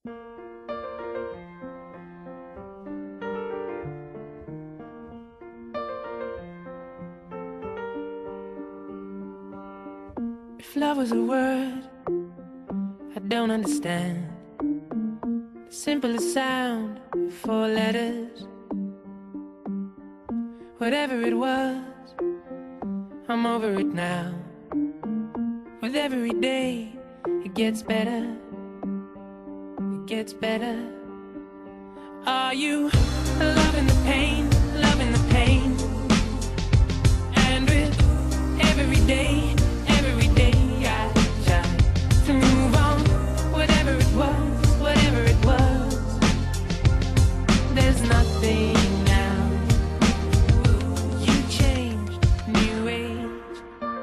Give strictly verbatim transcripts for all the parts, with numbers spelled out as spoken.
If love was a word I don't understand, the simplest sound, four letters. Whatever it was, I'm over it now. With every day, it gets better. It gets better. Are you loving the pain, loving the pain? And with every day, every day I try to move on. Whatever it was, whatever it was, there's nothing now. You changed, new age.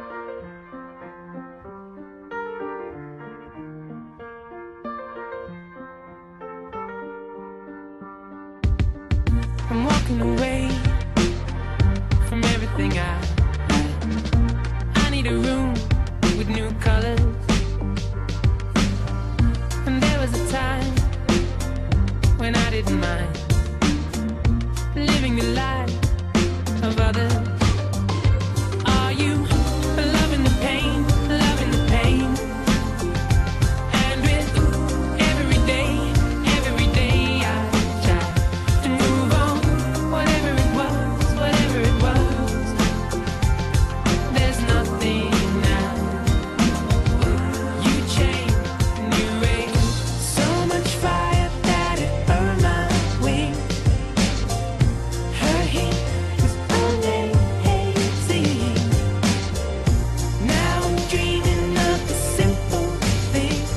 I'm walking away from everything I had. I need a room with new colors. And there was a time when I didn't mind living the life of others. Are you loving the pain, loving the pain? And with every day, every day I try to move on. Whatever it was, whatever it was, there's nothing now. You changed, new age. So much fire that it burned my wings. Her heat was only hazy. Now I'm dreaming of the simple things.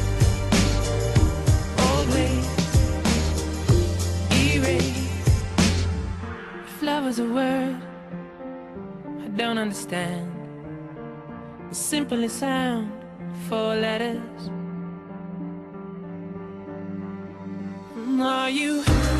Old ways erased. If love was a word I don't understand, the simplest sound, four letters. Are you